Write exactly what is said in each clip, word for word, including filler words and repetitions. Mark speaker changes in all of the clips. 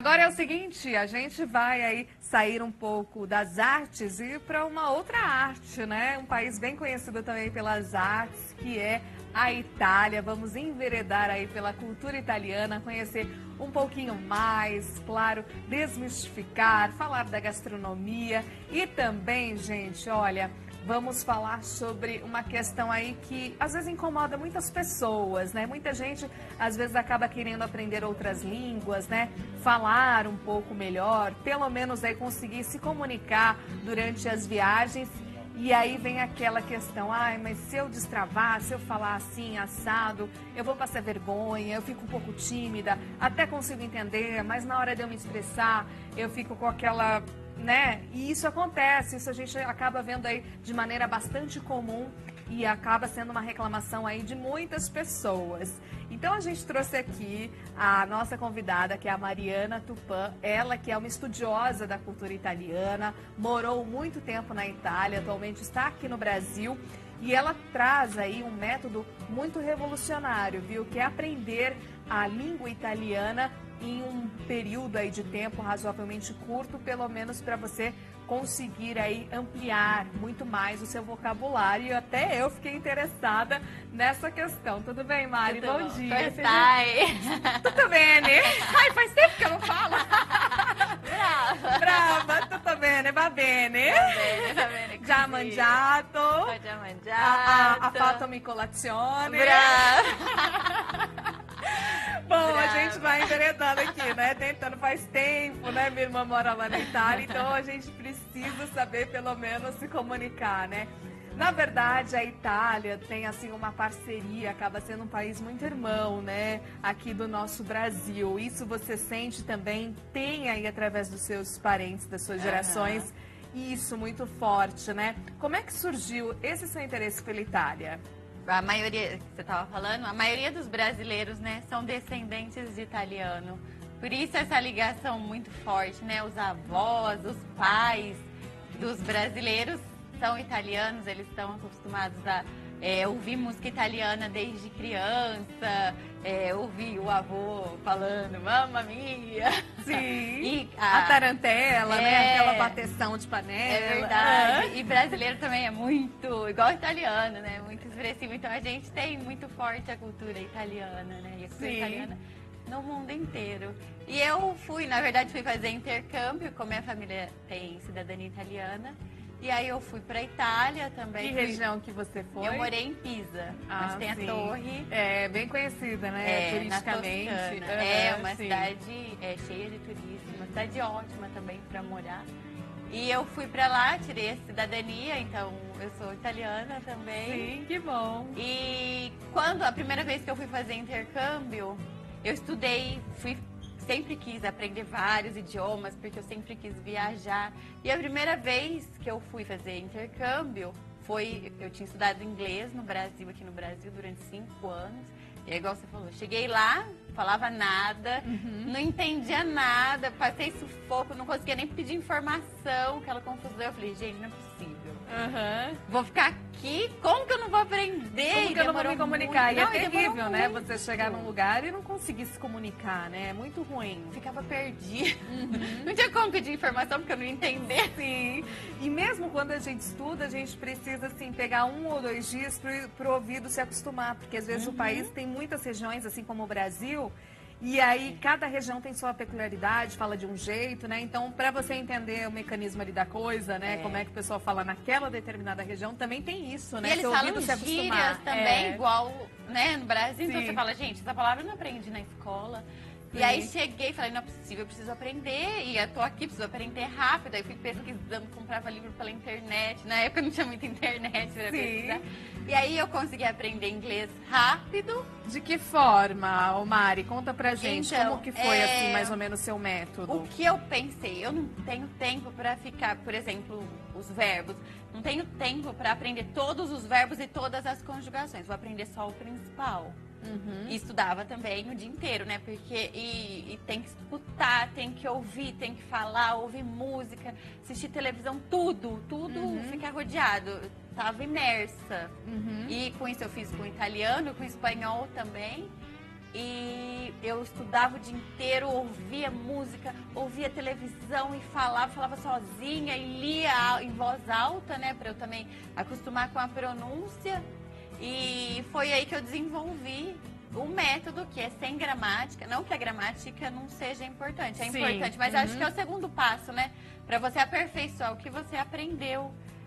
Speaker 1: Agora é o seguinte, a gente vai aí sair um pouco das artes e ir para uma outra arte, né? Um país bem conhecido também pelas artes, que é a Itália. Vamos enveredar aí pela cultura italiana, conhecer um pouquinho mais, claro, desmistificar, falar da gastronomia e também, gente, olha, vamos falar sobre uma questão aí que às vezes incomoda muitas pessoas, né? Muita gente às vezes acaba querendo aprender outras línguas, né? Falar um pouco melhor, pelo menos aí conseguir se comunicar durante as viagens. E aí vem aquela questão, ai, mas se eu destravar, se eu falar assim, assado, eu vou passar vergonha, eu fico um pouco tímida, até consigo entender, mas na hora de eu me expressar, eu fico com aquela, né? E isso acontece, isso a gente acaba vendo aí de maneira bastante comum e acaba sendo uma reclamação aí de muitas pessoas. Então a gente trouxe aqui a nossa convidada, que é a Mariana Tupã, ela que é uma estudiosa da cultura italiana, morou muito tempo na Itália, atualmente está aqui no Brasil e ela traz aí um método muito revolucionário, viu? Que é aprender a língua italiana em um período aí de tempo razoavelmente curto, pelo menos para você conseguir aí ampliar muito mais o seu vocabulário. E até eu fiquei interessada nessa questão. Tudo bem, Mari?
Speaker 2: Tudo
Speaker 1: bom,
Speaker 2: bom
Speaker 1: dia.
Speaker 2: Seja...
Speaker 1: Tudo bem, né? Ai, faz tempo que eu não falo.
Speaker 2: Brava.
Speaker 1: Brava, tudo bem, va bene.
Speaker 2: Va bene, va bene.
Speaker 1: Già mangiato.
Speaker 2: Ho già mangiato.
Speaker 1: Ha, ha fatto mi colazione.
Speaker 2: Brava.
Speaker 1: Bom,
Speaker 2: Brava.
Speaker 1: a gente vai enveredando aqui, né? Tentando faz tempo, né? Minha irmã mora lá na Itália, então a gente precisa saber pelo menos se comunicar, né? Na verdade, a Itália tem assim uma parceria, acaba sendo um país muito irmão, né? Aqui do nosso Brasil. Isso você sente também, tem aí através dos seus parentes, das suas gerações, uhum. Isso muito forte, né? Como é que surgiu esse seu interesse pela Itália?
Speaker 2: A maioria, que você estava falando, a maioria dos brasileiros, né, são descendentes de italiano. Por isso essa ligação muito forte, né? Os avós, os pais dos brasileiros são italianos, eles estão acostumados a é, ouvir música italiana desde criança, é, ouvir o avô falando Mamma Mia.
Speaker 1: Sim,
Speaker 2: e
Speaker 1: a, a tarantela,
Speaker 2: é,
Speaker 1: né? Aquela bateção de panela.
Speaker 2: É verdade. Ah. E brasileiro também é muito, igual italiano, né? Muito expressivo. Então a gente tem muito forte a cultura italiana, né? E a cultura
Speaker 1: Sim.
Speaker 2: italiana no mundo inteiro. E eu fui, na verdade, fui fazer intercâmbio, como minha família tem cidadania italiana. E aí eu fui pra Itália também.
Speaker 1: Que
Speaker 2: fui...
Speaker 1: região que você foi?
Speaker 2: Eu morei em Pisa,
Speaker 1: ah,
Speaker 2: onde tem
Speaker 1: sim.
Speaker 2: a torre.
Speaker 1: É, bem conhecida, né?
Speaker 2: É,
Speaker 1: turisticamente.
Speaker 2: Uhum, é uma sim. cidade é, cheia de turistas, uma cidade ótima também pra morar. E eu fui pra lá, tirei a cidadania, então eu sou italiana também.
Speaker 1: Sim, que bom.
Speaker 2: E quando, a primeira vez que eu fui fazer intercâmbio, eu estudei, fui... Sempre quis aprender vários idiomas, porque eu sempre quis viajar. E a primeira vez que eu fui fazer intercâmbio foi... Eu tinha estudado inglês no Brasil, aqui no Brasil, durante cinco anos. E é igual você falou, cheguei lá, falava nada, uhum. não entendia nada, passei sufoco, não conseguia nem pedir informação, aquela confusão. Eu falei, gente, não é possível.
Speaker 1: Uhum.
Speaker 2: Vou ficar aqui, como que eu não vou aprender?
Speaker 1: Como que eu não vou me comunicar?
Speaker 2: Muito.
Speaker 1: E é
Speaker 2: não,
Speaker 1: terrível, né?
Speaker 2: muito.
Speaker 1: Você chegar num lugar e não conseguir se comunicar, né? É muito ruim.
Speaker 2: Ficava perdida.
Speaker 1: Uhum.
Speaker 2: Não tinha como pedir informação porque eu não ia entender.
Speaker 1: Sim. E mesmo quando a gente estuda, a gente precisa, assim, pegar um ou dois dias pro, pro ouvido se acostumar. Porque às vezes uhum. o país tem muitas regiões, assim como o Brasil. E aí, cada região tem sua peculiaridade, fala de um jeito, né? Então, para você entender o mecanismo ali da coisa, né? É. Como é que o pessoal fala naquela determinada região, também tem isso, né?
Speaker 2: E eles falam gírias também, é. igual, né? No Brasil,
Speaker 1: Sim.
Speaker 2: então você fala, gente, essa palavra eu não aprendi na escola. Sim. E aí cheguei e falei, não é possível, eu preciso aprender. E eu tô aqui, preciso aprender rápido. Aí fui pesquisando, comprava livro pela internet. Na época não tinha muita internet pra pesquisar. E aí eu consegui aprender inglês rápido.
Speaker 1: De que forma, ô Mari? Conta pra gente
Speaker 2: então,
Speaker 1: como que foi,
Speaker 2: é...
Speaker 1: assim, mais ou menos o seu método.
Speaker 2: O que eu pensei, eu não tenho tempo pra ficar, por exemplo, os verbos. Não tenho tempo pra aprender todos os verbos e todas as conjugações. Vou aprender só o principal. Uhum. E estudava também o dia inteiro, né? Porque e, e tem que escutar, tem que ouvir, tem que falar, ouvir música, assistir televisão, tudo, tudo uhum. ficar rodeado. Tava imersa. Uhum. E com isso eu fiz com italiano, com espanhol também. E eu estudava o dia inteiro, ouvia música, ouvia televisão e falava, falava sozinha e lia em voz alta, né? Para eu também acostumar com a pronúncia. E foi aí que eu desenvolvi o método, que é sem gramática. Não que a gramática não seja importante, é
Speaker 1: Sim.
Speaker 2: importante, mas
Speaker 1: Uhum.
Speaker 2: acho que é o segundo passo, né? Para você aperfeiçoar o que você aprendeu.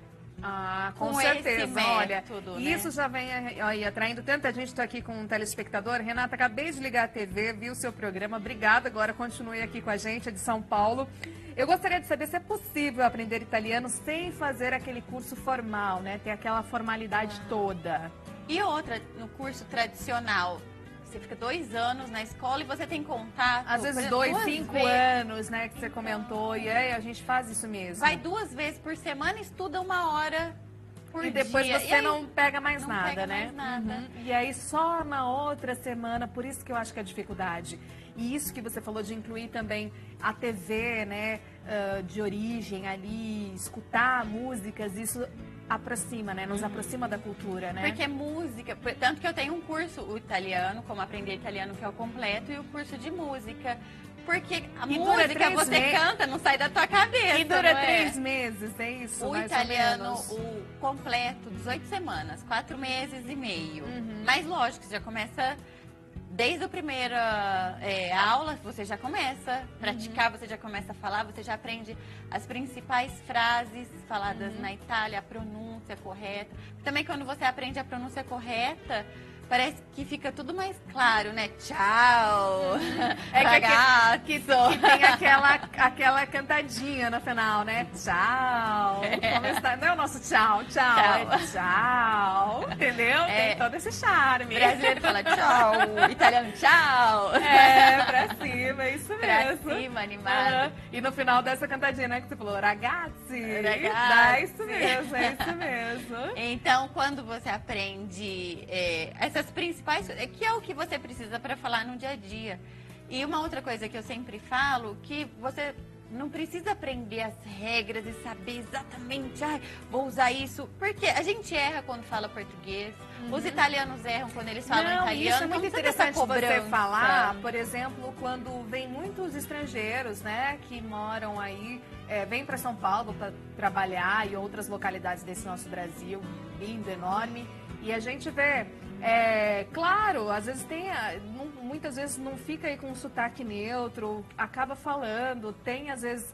Speaker 1: Ah, com,
Speaker 2: Com
Speaker 1: certeza.
Speaker 2: esse
Speaker 1: Olha,
Speaker 2: método,
Speaker 1: e
Speaker 2: né?
Speaker 1: isso já vem aí atraindo tanta gente. Estou aqui com um telespectador. Renata, acabei de ligar a T V, vi o seu programa. Obrigada. Agora continue aqui com a gente, é de São Paulo. Eu gostaria de saber se é possível aprender italiano sem fazer aquele curso formal, né? Ter aquela formalidade
Speaker 2: Ah.
Speaker 1: toda.
Speaker 2: E outra, no curso tradicional, você fica dois anos na escola e você tem contato.
Speaker 1: Às
Speaker 2: por
Speaker 1: vezes
Speaker 2: exemplo,
Speaker 1: dois,
Speaker 2: duas
Speaker 1: cinco
Speaker 2: vezes.
Speaker 1: anos, né? Que você comentou. E aí a gente faz isso mesmo.
Speaker 2: Vai duas vezes por semana, estuda uma hora por
Speaker 1: E depois
Speaker 2: dia.
Speaker 1: você
Speaker 2: E aí,
Speaker 1: não pega mais
Speaker 2: não
Speaker 1: nada,
Speaker 2: pega
Speaker 1: né?
Speaker 2: mais nada.
Speaker 1: Uhum. E aí só na outra semana, por isso que eu acho que é a dificuldade. E isso que você falou de incluir também a T V, né, uh, de origem ali, escutar músicas, isso aproxima, né? Nos aproxima da cultura, né?
Speaker 2: Porque música, tanto que eu tenho um curso, o italiano, como aprender italiano, que é o completo, e o curso de música. Porque a
Speaker 1: E dura
Speaker 2: música
Speaker 1: três
Speaker 2: você
Speaker 1: me-
Speaker 2: canta, não sai da tua cabeça.
Speaker 1: E dura
Speaker 2: não é?
Speaker 1: três meses, é isso?
Speaker 2: O
Speaker 1: mais ou
Speaker 2: italiano,
Speaker 1: menos?
Speaker 2: o completo, dezoito semanas, quatro meses e meio.
Speaker 1: Uhum.
Speaker 2: Mas lógico, você já começa desde a primeira é, aula, você já começa a praticar,
Speaker 1: Uhum.
Speaker 2: você já começa a falar, você já aprende as principais frases faladas
Speaker 1: Uhum.
Speaker 2: na Itália, a pronúncia correta. Também quando você aprende a pronúncia correta, parece que fica tudo mais claro, né? Tchau!
Speaker 1: É que,
Speaker 2: ragazzo.
Speaker 1: que, que tem aquela, aquela cantadinha no final, né? Tchau! Como está? Não é o nosso tchau, tchau,
Speaker 2: Tchau.
Speaker 1: é tchau, entendeu?
Speaker 2: É.
Speaker 1: Tem todo esse charme.
Speaker 2: O brasileiro fala tchau, o italiano tchau.
Speaker 1: É, pra cima, é isso
Speaker 2: Pra
Speaker 1: mesmo.
Speaker 2: cima, animado.
Speaker 1: Aham. E no final dessa cantadinha, né, que você falou, ragazzi.
Speaker 2: Ragazzi.
Speaker 1: É isso mesmo, é isso mesmo.
Speaker 2: Então, quando você aprende é, essas principais, é, que é o que você precisa para falar no dia a dia. E uma outra coisa que eu sempre falo, que você não precisa aprender as regras e saber exatamente, ai, vou usar isso, porque a gente erra quando fala português, os italianos erram quando eles falam
Speaker 1: Não,
Speaker 2: italiano.
Speaker 1: isso é muito
Speaker 2: não precisa dessa
Speaker 1: interessante você
Speaker 2: cobrança.
Speaker 1: falar, por exemplo, quando vem muitos estrangeiros, né, que moram aí, é, vêm para São Paulo para trabalhar e outras localidades desse nosso Brasil, lindo, enorme, e a gente vê, é, claro, às vezes tem, a- não- muitas vezes não fica aí com um sotaque neutro, acaba falando, tem às vezes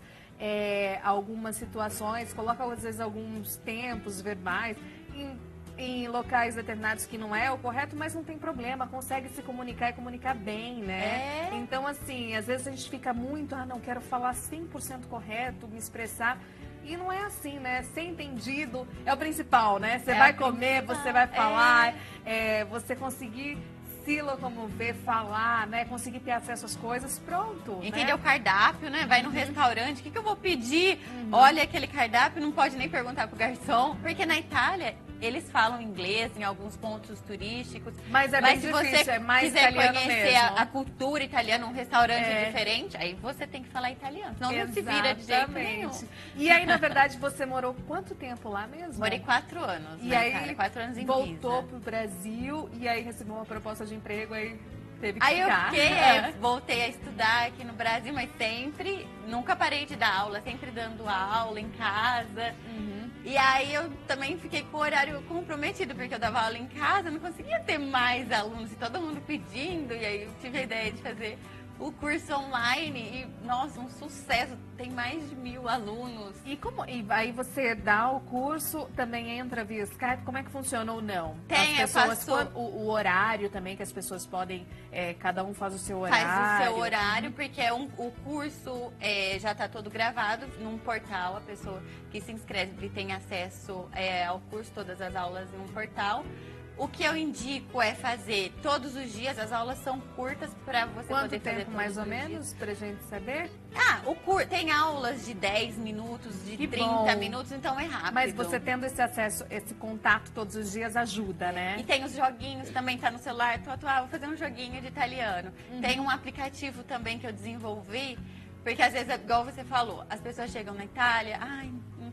Speaker 1: é, algumas situações, coloca às vezes alguns tempos verbais, em, em locais determinados que não é o correto, mas não tem problema, consegue se comunicar e comunicar bem, né?
Speaker 2: É.
Speaker 1: Então, assim, às vezes a gente fica muito, ah, não, quero falar cem por cento correto, me expressar. E não é assim, né? Ser entendido é o principal, né? Você
Speaker 2: É
Speaker 1: vai
Speaker 2: o
Speaker 1: comer,
Speaker 2: principal,
Speaker 1: você vai
Speaker 2: é.
Speaker 1: falar, é, você conseguir se locomover, falar, né? Conseguir ter acesso às coisas, pronto.
Speaker 2: Entender
Speaker 1: né?
Speaker 2: o cardápio, né? Vai no restaurante, o que, que eu vou pedir? Olha aquele cardápio, não pode nem perguntar pro garçom. Porque na Itália, eles falam inglês em alguns pontos turísticos.
Speaker 1: Mas é
Speaker 2: Mas
Speaker 1: bem
Speaker 2: se
Speaker 1: difícil,
Speaker 2: você
Speaker 1: é mais
Speaker 2: quiser
Speaker 1: italiano
Speaker 2: conhecer
Speaker 1: mesmo.
Speaker 2: a, a cultura italiana, um restaurante
Speaker 1: É.
Speaker 2: diferente, aí você tem que falar italiano. Senão não se vira de jeito nenhum.
Speaker 1: Exatamente. E aí, na verdade, você morou quanto tempo lá mesmo?
Speaker 2: Morei quatro anos
Speaker 1: E
Speaker 2: na
Speaker 1: aí,
Speaker 2: Itália, quatro anos em
Speaker 1: voltou
Speaker 2: Pisa.
Speaker 1: pro Brasil e aí recebeu uma proposta de emprego aí teve que
Speaker 2: Aí eu
Speaker 1: ficar.
Speaker 2: fiquei, é, voltei a estudar aqui no Brasil, mas sempre, nunca parei de dar aula, sempre dando aula em casa.
Speaker 1: Uhum.
Speaker 2: E aí eu também fiquei com o horário comprometido, porque eu dava aula em casa, não conseguia ter mais alunos e todo mundo pedindo. E aí eu tive a ideia de fazer o curso online e, nossa, um sucesso. Tem mais de mil alunos.
Speaker 1: E, como, e aí você dá o curso, também entra via Skype, como é que funciona ou não?
Speaker 2: Tem, eu
Speaker 1: as pessoas,
Speaker 2: faço-
Speaker 1: quando- o, o horário também que as pessoas podem, é, cada um faz o seu horário.
Speaker 2: Faz o seu horário, porque é um, o curso é, já está todo gravado num portal. A pessoa que se inscreve tem acesso é, ao curso, todas as aulas em um portal. O que eu indico é fazer todos os dias, as aulas são curtas para você
Speaker 1: Quanto
Speaker 2: poder fazer
Speaker 1: tempo,
Speaker 2: todos
Speaker 1: mais ou
Speaker 2: os dias.
Speaker 1: menos, pra gente saber?
Speaker 2: Ah, o cur... tem aulas de dez minutos, de
Speaker 1: Que
Speaker 2: trinta
Speaker 1: bom.
Speaker 2: minutos, então é rápido.
Speaker 1: Mas você tendo esse acesso, esse contato todos os dias ajuda, né?
Speaker 2: E tem os joguinhos também, tá no celular. Tô, tô, ah, vou fazer um joguinho de italiano.
Speaker 1: Uhum.
Speaker 2: Tem um aplicativo também que eu desenvolvi, porque às vezes, igual você falou, as pessoas chegam na Itália, ai, não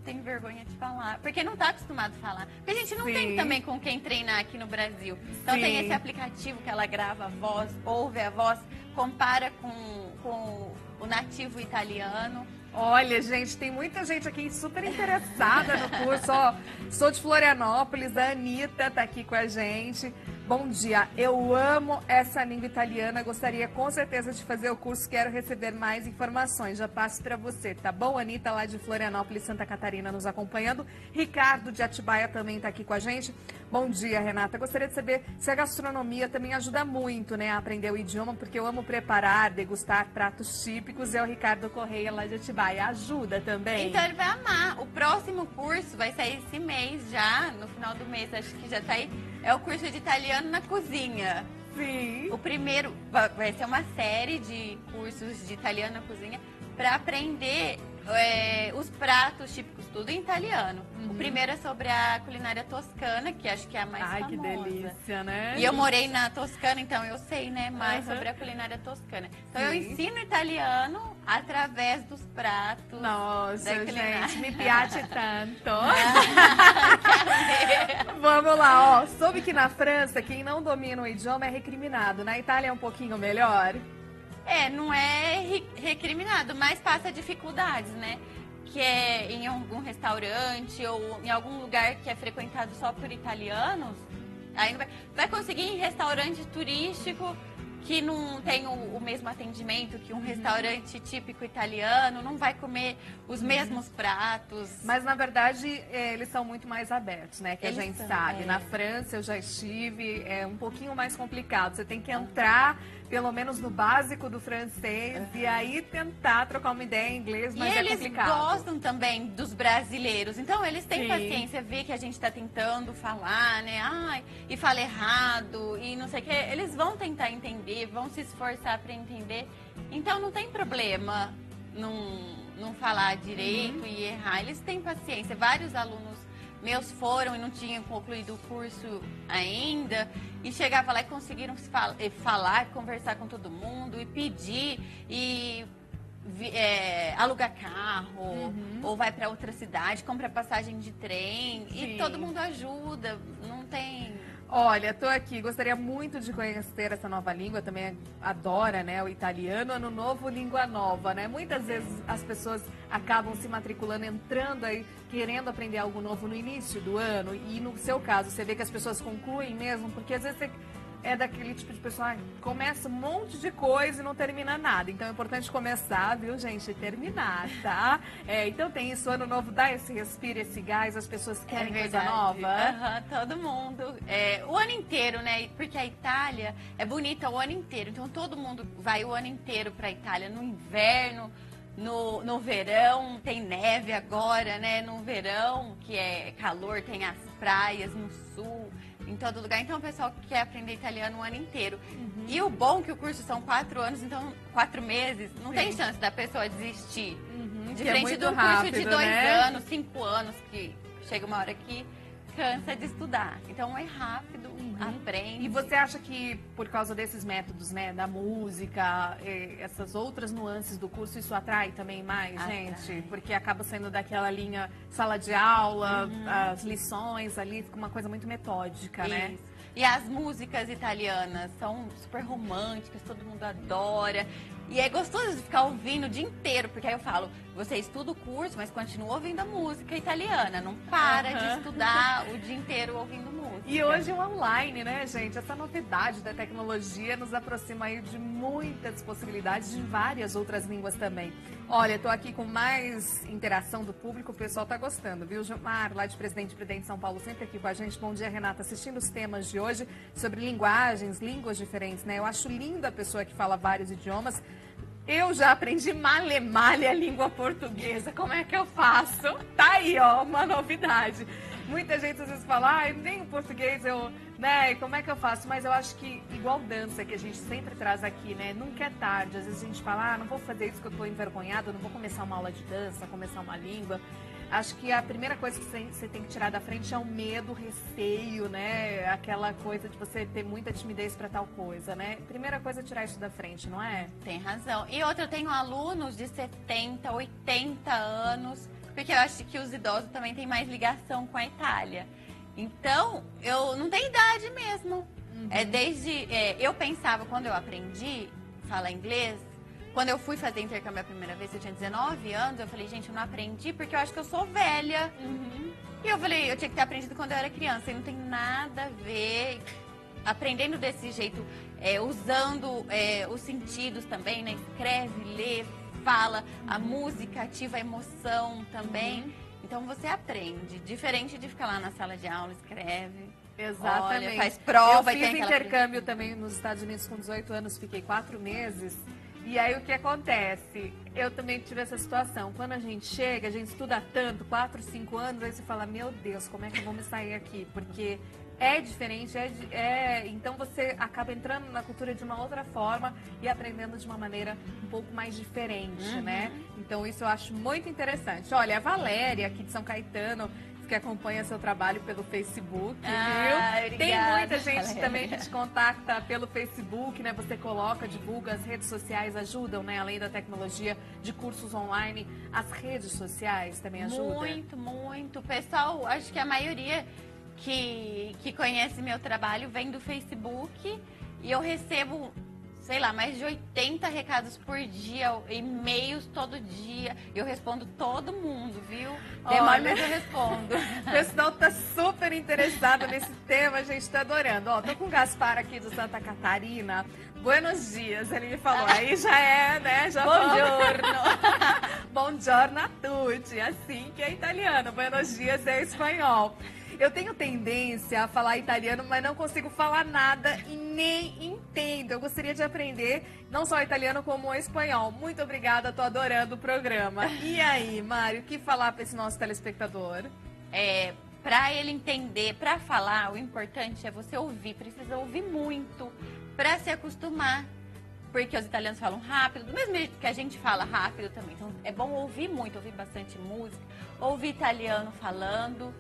Speaker 2: tem vergonha de falar, porque não tá acostumado a falar. Porque a gente não
Speaker 1: Sim.
Speaker 2: tem também com quem treinar aqui no Brasil. Então
Speaker 1: Sim.
Speaker 2: tem esse aplicativo que ela grava a voz, ouve a voz, compara com, com o nativo italiano.
Speaker 1: Olha, gente, tem muita gente aqui super interessada no curso. Ó, sou de Florianópolis, a Anitta tá aqui com a gente. Bom dia, eu amo essa língua italiana, gostaria com certeza de fazer o curso, quero receber mais informações, já passo para você, tá bom? Anitta lá de Florianópolis, Santa Catarina nos acompanhando, Ricardo de Atibaia também tá aqui com a gente. Bom dia, Renata, gostaria de saber se a gastronomia também ajuda muito, né, a aprender o idioma, porque eu amo preparar, degustar pratos típicos, é o Ricardo Correia lá de Atibaia, ajuda também?
Speaker 2: Então ele vai amar, o próximo curso vai sair esse mês já, no final do mês, acho que já tá aí, é o curso de italiano na cozinha.
Speaker 1: Sim.
Speaker 2: O primeiro vai ser uma série de cursos de italiano na cozinha para aprender é, os pratos típicos, tudo em italiano. Uhum. O primeiro é sobre a culinária toscana, que acho que é a mais
Speaker 1: Ai,
Speaker 2: famosa.
Speaker 1: Ai, que delícia, né?
Speaker 2: E eu morei na Toscana, então eu sei, né, mais
Speaker 1: uhum.
Speaker 2: sobre a culinária toscana. Então
Speaker 1: Sim.
Speaker 2: eu ensino italiano através dos pratos.
Speaker 1: Nossa,
Speaker 2: da culinária.
Speaker 1: gente, me piace tanto. Vamos lá, ó. Soube que na França, quem não domina o idioma é recriminado. Na Itália é um pouquinho melhor?
Speaker 2: É, não é recriminado, mas passa dificuldades, né? Que é em algum restaurante ou em algum lugar que é frequentado só por italianos, aí não vai, vai conseguir em restaurante turístico que não tem o, o mesmo atendimento que um uhum. restaurante típico italiano, não vai comer os uhum. mesmos pratos.
Speaker 1: Mas, na verdade, é, eles são muito mais abertos, né? Que eles a gente são, sabe. É. Na França, eu já estive, é um pouquinho mais complicado. Você tem que entrar, pelo menos no básico do francês, uhum. e aí tentar trocar uma ideia em inglês, mas
Speaker 2: e
Speaker 1: é
Speaker 2: eles
Speaker 1: complicado.
Speaker 2: gostam também dos brasileiros. Então, eles têm
Speaker 1: Sim.
Speaker 2: paciência, vê que a gente está tentando falar, né? Ai, e fala errado, e não sei o que. Eles vão tentar entender, vão se esforçar para entender. Então, não tem problema não, não falar direito uhum. e errar. Eles têm paciência. Vários alunos meus foram e não tinham concluído o curso ainda. E chegavam lá e conseguiram falar, conversar com todo mundo e pedir e é, alugar carro uhum. ou vai para outra cidade, compra passagem de trem. Sim. E todo mundo ajuda, não tem...
Speaker 1: Olha, tô aqui, gostaria muito de conhecer essa nova língua, também adora, né, o italiano, ano novo, língua nova, né? Muitas vezes as pessoas acabam se matriculando, entrando aí, querendo aprender algo novo no início do ano, e no seu caso, você vê que as pessoas concluem mesmo, porque às vezes você é daquele tipo de pessoa que começa um monte de coisa e não termina nada. Então é importante começar, viu, gente? E terminar, tá? É, então tem isso, ano novo, dá esse respiro, esse gás, as pessoas querem
Speaker 2: é
Speaker 1: coisa nova.
Speaker 2: Uhum, todo mundo. É, o ano inteiro, né? Porque a Itália é bonita o ano inteiro. Então todo mundo vai o ano inteiro pra Itália. No inverno, no, no verão, tem neve agora, né? No verão, que é calor, tem as praias no sul. Em todo lugar. Então, o pessoal que quer aprender italiano o ano inteiro. Uhum. E o bom é que o curso são quatro anos, então quatro meses, não Sim. tem chance da pessoa desistir. Uhum, Diferente é do
Speaker 1: rápido,
Speaker 2: curso de dois
Speaker 1: né?
Speaker 2: anos, cinco anos, que chega uma hora que cansa de estudar. Então, é rápido, uhum. aprende.
Speaker 1: E você acha que, por causa desses métodos, né, da música, essas outras nuances do curso, isso atrai também mais, atrai. gente? Porque acaba sendo daquela linha sala de aula, uhum. as lições ali, fica uma coisa muito metódica, isso. né?
Speaker 2: E as músicas italianas são super românticas, todo mundo adora. E é gostoso de ficar ouvindo o dia inteiro, porque aí eu falo, você estuda o curso, mas continua ouvindo a música italiana, não para uhum. de estudar o dia inteiro ouvindo música.
Speaker 1: E hoje o online, né, gente? Essa novidade da tecnologia nos aproxima aí de muitas possibilidades de várias outras línguas também. Olha, tô aqui com mais interação do público, o pessoal tá gostando, viu? Gilmar, lá de Presidente Prudente, São Paulo, sempre aqui com a gente. Bom dia, Renata. Assistindo os temas de hoje sobre linguagens, línguas diferentes, né? Eu acho linda a pessoa que fala vários idiomas. Eu já aprendi male-male a língua portuguesa. Como é que eu faço? Tá aí, ó, uma novidade. Muita gente às vezes fala, ah, nem o português eu, né, como é que eu faço? Mas eu acho que, igual dança, que a gente sempre traz aqui, né, nunca é tarde. Às vezes a gente fala, ah, não vou fazer isso que eu tô envergonhada, não vou começar uma aula de dança, começar uma língua. Acho que a primeira coisa que você tem que tirar da frente é o medo, o receio, né, aquela coisa de você ter muita timidez para tal coisa, né. Primeira coisa é tirar isso da frente, não é?
Speaker 2: Tem razão. E outra, eu tenho alunos de setenta, oitenta anos, porque eu acho que os idosos também têm mais ligação com a Itália. Então, eu não tenho idade mesmo. Uhum. É desde, é, eu pensava, quando eu aprendi a falar inglês, quando eu fui fazer intercâmbio a primeira vez, eu tinha dezenove anos, eu falei, gente, eu não aprendi porque eu acho que eu sou velha. Uhum. E eu falei, eu tinha que ter aprendido quando eu era criança, e não tem nada a ver. Aprendendo desse jeito, é, usando é, os sentidos também, né? Escreve, lê, fala, a música ativa a emoção também. Uhum. Então você aprende, diferente de ficar lá na sala de aula, escreve.
Speaker 1: Exatamente.
Speaker 2: Olha, faz prova.
Speaker 1: Eu
Speaker 2: e
Speaker 1: fiz
Speaker 2: tem
Speaker 1: intercâmbio também nos Estados Unidos com dezoito anos, fiquei quatro meses. E aí o que acontece? Eu também tive essa situação. Quando a gente chega, a gente estuda tanto, quatro, cinco anos, aí você fala, meu Deus, como é que eu vou me sair aqui? Porque é diferente, é, é, então você acaba entrando na cultura de uma outra forma e aprendendo de uma maneira um pouco mais diferente, uhum. né? Então isso eu acho muito interessante. Olha, a Valéria, aqui de São Caetano, que acompanha seu trabalho pelo Facebook,
Speaker 2: ah,
Speaker 1: viu?
Speaker 2: Obrigada,
Speaker 1: Tem muita gente
Speaker 2: Valéria.
Speaker 1: também que te contacta pelo Facebook, né? Você coloca, divulga, as redes sociais ajudam, né? Além da tecnologia de cursos online, as redes sociais também ajudam?
Speaker 2: Muito, muito. Pessoal, acho que a maioria que, que conhece meu trabalho vem do Facebook e eu recebo, sei lá, mais de oitenta recados por dia, e-mails todo dia. Eu respondo todo mundo, viu? Demora, mas eu respondo.
Speaker 1: O pessoal tá super interessado nesse tema, a gente tá adorando. Ó, tô com o Gaspar aqui do Santa Catarina. Buenos dias, ele me falou. Aí já é, né? Já
Speaker 2: Buongiorno.
Speaker 1: Buongiorno a tutti, assim que é italiano. Buenos dias é espanhol. Eu tenho tendência a falar italiano, mas não consigo falar nada e nem entendo. Eu gostaria de aprender não só italiano como o espanhol. Muito obrigada, tô adorando o programa. E aí, Mário, o que falar para esse nosso telespectador?
Speaker 2: É, para ele entender, para falar, o importante é você ouvir. Precisa ouvir muito para se acostumar. Porque os italianos falam rápido, do mesmo jeito que a gente fala rápido também. Então é bom ouvir muito, ouvir bastante música, ouvir italiano falando,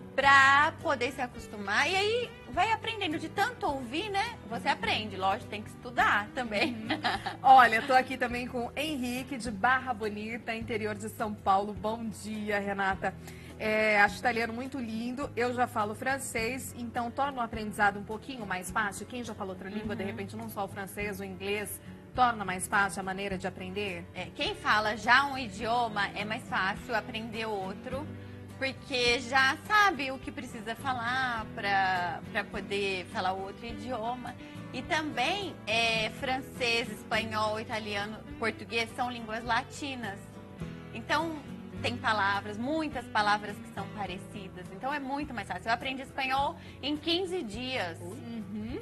Speaker 2: pra poder se acostumar. E aí vai aprendendo, de tanto ouvir, né? Você aprende, lógico, tem que estudar também.
Speaker 1: Uhum. Olha, eu tô aqui também com o Henrique de Barra Bonita, interior de São Paulo. Bom dia, Renata. É, acho italiano muito lindo, eu já falo francês, então torna o aprendizado um pouquinho mais fácil. Quem já falou outra língua, uhum. de repente não só o francês, o inglês, torna mais fácil a maneira de aprender?
Speaker 2: É, quem fala já um idioma é mais fácil aprender outro, porque já sabe o que precisa falar para poder falar outro idioma. E também é, francês, espanhol, italiano, português são línguas latinas. Então, tem palavras, muitas palavras que são parecidas. Então, é muito mais fácil. Eu aprendi espanhol em quinze dias. Uhum.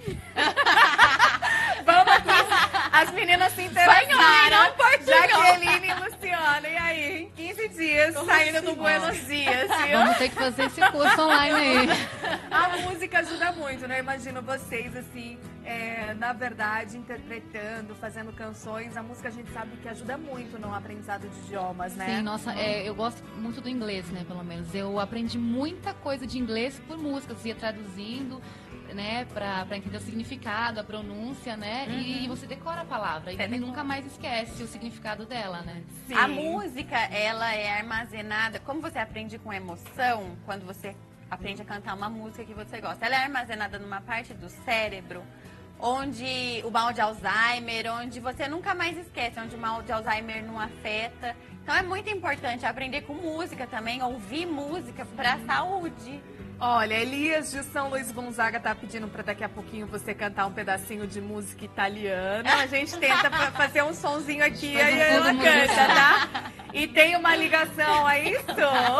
Speaker 1: Vamos aqui. As meninas se interessaram. Jaqueline e Luciana. E aí, em quinze dias, Como saindo assim? do Buenos Dias. Viu?
Speaker 3: Vamos ter que fazer esse curso online aí.
Speaker 1: A música ajuda muito, né? Imagino vocês, assim, é, na verdade, interpretando, fazendo canções. A música a gente sabe que ajuda muito no aprendizado de idiomas, né?
Speaker 3: Sim, nossa, é, eu gosto muito do inglês, né, pelo menos. Eu aprendi muita coisa de inglês por música, eu ia traduzindo, né, pra, pra entender o significado, a pronúncia, né, uhum. e, e você decora a palavra, e, e nunca mais esquece o significado dela, né.
Speaker 2: Sim. A música, ela é armazenada, como você aprende com emoção, quando você aprende a cantar uma música que você gosta, ela é armazenada numa parte do cérebro, onde o mal de Alzheimer, onde você nunca mais esquece, onde o mal de Alzheimer não afeta. Então é muito importante aprender com música também, ouvir música para a saúde.
Speaker 1: Olha, Elias de São Luís Gonzaga tá pedindo para daqui a pouquinho você cantar um pedacinho de música italiana. A gente tenta fazer um sonzinho aqui e aí ela canta, tá? E tem uma ligação, é isso?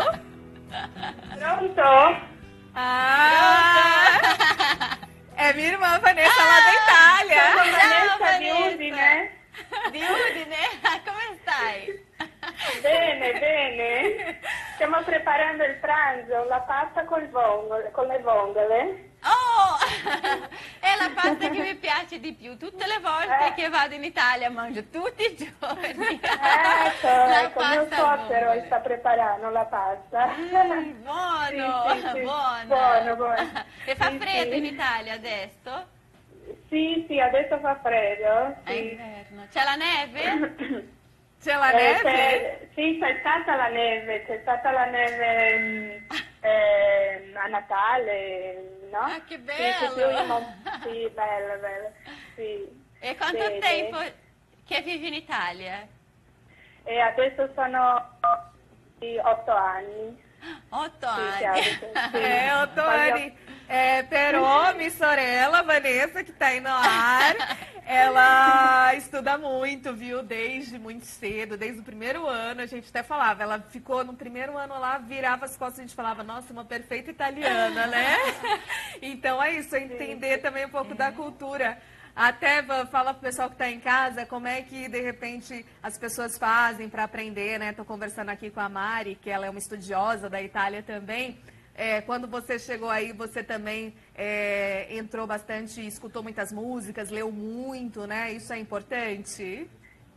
Speaker 4: Pronto?
Speaker 1: Ah! É minha irmã Vanessa lá da Itália.
Speaker 4: Ciao, Vanessa di Udine.
Speaker 2: Di Udine? Come stai?
Speaker 4: Bene, bene. Stiamo preparando il pranzo, la pasta col vongole, con le vongole.
Speaker 2: Oh! È la pasta che mi piace di più. Tutte le volte eh. che vado in Italia mangio tutti i giorni.
Speaker 4: Ecco, ecco, mio suocero sta preparando la pasta.
Speaker 2: Mm, buono,
Speaker 4: sì, sì, sì.
Speaker 2: buono.
Speaker 4: Buono, buono.
Speaker 2: E fa
Speaker 4: sì,
Speaker 2: freddo
Speaker 4: sì.
Speaker 2: in Italia adesso?
Speaker 4: Sì, sì, adesso fa freddo.
Speaker 2: È
Speaker 4: Sì.
Speaker 2: inverno. C'è la neve?
Speaker 1: C'è la
Speaker 4: Eh,
Speaker 1: neve?
Speaker 4: c'è- Sì, c'è stata la neve, c'è stata la neve mm, eh, a Natale, no?
Speaker 2: Ah, che
Speaker 4: Sì,
Speaker 2: bello!
Speaker 4: sì, più in Mon- sì, bello, bello. Sì.
Speaker 2: E quanto
Speaker 4: Bene.
Speaker 2: tempo che vivi in Italia?
Speaker 4: E adesso sono sì, otto anni.
Speaker 2: Otto
Speaker 4: Sì,
Speaker 2: anni.
Speaker 4: che abito, sì.
Speaker 1: É, ô
Speaker 4: Voglio-
Speaker 1: Tony, é, Perô, Miss Sorella, Vanessa, que tá aí no ar, ela estuda muito, viu, desde muito cedo, desde o primeiro ano, a gente até falava, ela ficou no primeiro ano lá, virava as costas, a gente falava, nossa, uma perfeita italiana, né? Então é isso, é entender também um pouco da cultura. Até va- fala pro pessoal que está em casa como é que, de repente, as pessoas fazem para aprender, né? Estou conversando aqui com a Mari, que ela é uma estudiosa da Itália também. É, quando você chegou aí, você também é, entrou bastante, escutou muitas músicas, leu muito, né? Isso é importante?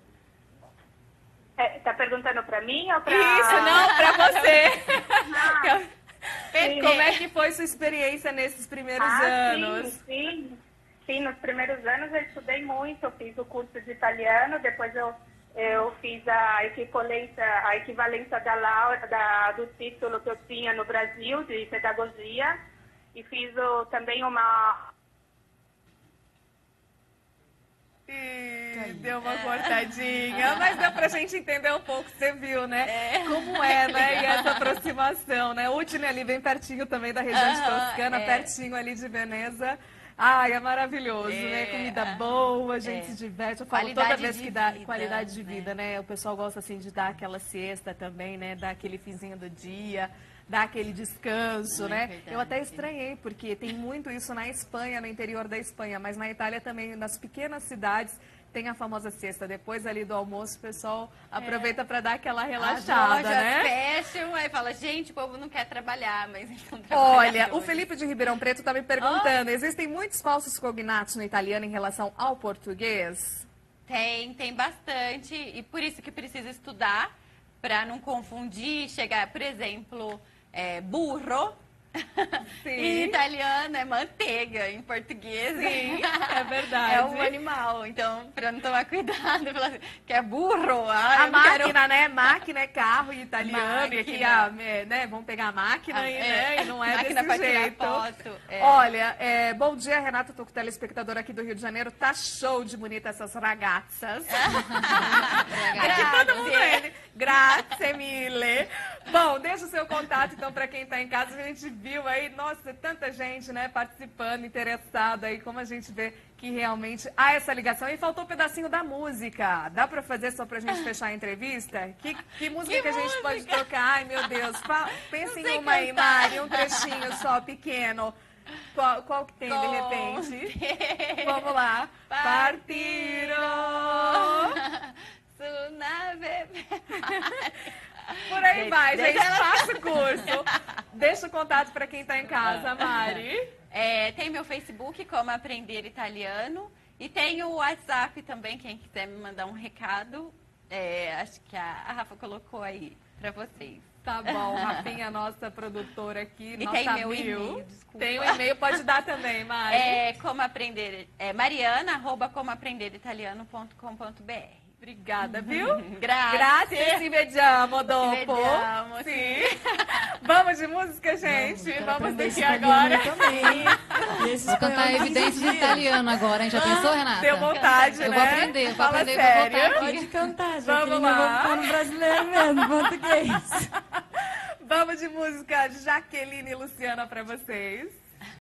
Speaker 4: Eh, sta perguntando para mim ou para...
Speaker 1: Isso, não, para você.
Speaker 4: Ah, sim.
Speaker 1: Como é que foi sua experiência nesses primeiros
Speaker 4: Ah,
Speaker 1: anos?
Speaker 4: sim, sim. Sim, nos primeiros anos eu estudei muito, eu fiz o curso de italiano, depois eu, eu fiz a equivalência, a equivalência da, laura, da, do título que eu tinha no Brasil, de pedagogia, e fiz o, também uma...
Speaker 1: Ih, deu uma cortadinha, mas deu pra gente entender um pouco, você viu, né? Como é, né? E essa aproximação, né? Udine ali bem pertinho também da região de
Speaker 2: Aham,
Speaker 1: Toscana,
Speaker 2: é.
Speaker 1: pertinho ali de Veneza. Ai, é maravilhoso,
Speaker 2: É,
Speaker 1: né? Comida
Speaker 2: aham.
Speaker 1: boa, a gente
Speaker 2: É.
Speaker 1: se diverte. Eu falo
Speaker 2: Qualidade
Speaker 1: toda vez
Speaker 2: de
Speaker 1: que dá
Speaker 2: vida,
Speaker 1: qualidade de
Speaker 2: né?
Speaker 1: vida, né? O pessoal gosta assim de dar aquela siesta também, né? Dar aquele finzinho do dia, dar aquele descanso,
Speaker 2: É
Speaker 1: né?
Speaker 2: verdade.
Speaker 1: Eu até estranhei, porque tem muito isso na Espanha, no interior da Espanha, mas na Itália também, nas pequenas cidades, tem a famosa siesta. Depois ali do almoço, o pessoal aproveita para dar aquela relaxada,
Speaker 2: As lojas
Speaker 1: né?
Speaker 2: fecham, aí fala, gente, o povo não quer trabalhar, mas então trabalha
Speaker 1: Olha, o
Speaker 2: hoje.
Speaker 1: Felipe de Ribeirão Preto está me perguntando, existem muitos falsos cognatos no italiano em relação ao português?
Speaker 2: Tem, tem bastante, e por isso que precisa estudar, para não confundir, chegar, por exemplo, é, burro,
Speaker 1: Sim.
Speaker 2: em italiano é manteiga, em português
Speaker 1: Sim, é verdade.
Speaker 2: é um animal, então, para não tomar cuidado, falar assim, que é burro, ah,
Speaker 1: A
Speaker 2: eu não
Speaker 1: máquina,
Speaker 2: quero...
Speaker 1: né? Máquina é carro em italiano, e aqui,
Speaker 2: Máquina.
Speaker 1: a, é, né? Vamos pegar a máquina
Speaker 2: Ah,
Speaker 1: aí,
Speaker 2: é.
Speaker 1: né? E não é
Speaker 2: Máquina pra
Speaker 1: desse
Speaker 2: tirar
Speaker 1: jeito.
Speaker 2: foto, é.
Speaker 1: Olha, é, bom dia, Renata, tô com o telespectador aqui do Rio de Janeiro. Tá show de bonita essas ragazzas. Aqui todo mundo é. Grazie mille. Bom, deixa o seu contato, então, para quem está em casa. A gente viu aí, nossa, tanta gente, né, participando, interessada aí, como a gente vê que realmente há essa ligação. E faltou um pedacinho da música. Dá para fazer só pra gente fechar a entrevista? Que, que música que,
Speaker 2: Que
Speaker 1: a gente
Speaker 2: música?
Speaker 1: pode tocar? Ai, meu Deus. Fa- Pensa em
Speaker 2: sei
Speaker 1: uma aí,
Speaker 2: cantar.
Speaker 1: Mari, um trechinho só, pequeno. Qual, qual que tem, de repente? Vamos lá. Partiro!
Speaker 2: Su nave...
Speaker 1: Por aí
Speaker 2: Gente,
Speaker 1: vai, gente.
Speaker 2: deixa ela-
Speaker 1: Faça o curso. Deixa o contato para quem está em casa, Mari.
Speaker 2: É, tem meu Facebook, como Aprender Italiano. E tem o WhatsApp também, quem quiser me mandar um recado. É, acho que a, a Rafa colocou aí para vocês.
Speaker 1: Tá bom, Rafinha, nossa produtora aqui,
Speaker 2: E
Speaker 1: nossa
Speaker 2: tem meu
Speaker 1: mil.
Speaker 2: e-mail, desculpa.
Speaker 1: Tem o e-mail, pode dar também, Mari.
Speaker 2: É, como aprender, é mariana, arroba como aprender italiano ponto com ponto br.
Speaker 1: Obrigada, viu?
Speaker 2: Grazie.
Speaker 1: Grazie, ci vediamo dopo.
Speaker 2: vediamo,
Speaker 1: Sim. Vamos de música, gente?
Speaker 5: Quero
Speaker 1: Vamos
Speaker 5: aprender
Speaker 1: daqui
Speaker 5: esse italiano
Speaker 1: agora.
Speaker 5: também. E esse
Speaker 3: Vou cantar
Speaker 5: espanhol
Speaker 3: evidências
Speaker 5: quinze
Speaker 3: em italiano agora, hein? Já pensou, Renata?
Speaker 1: Deu vontade,
Speaker 3: Eu
Speaker 1: né?
Speaker 3: vou aprender, eu vou
Speaker 1: Fala
Speaker 3: aprender, eu vou
Speaker 1: sério.
Speaker 3: voltar aqui.
Speaker 5: Pode cantar,
Speaker 1: Vamos
Speaker 5: Jaqueline. Eu
Speaker 1: lá.
Speaker 5: vou ficar no brasileiro mesmo, português.
Speaker 1: Vamos de música, Jaqueline e Luciana, para vocês.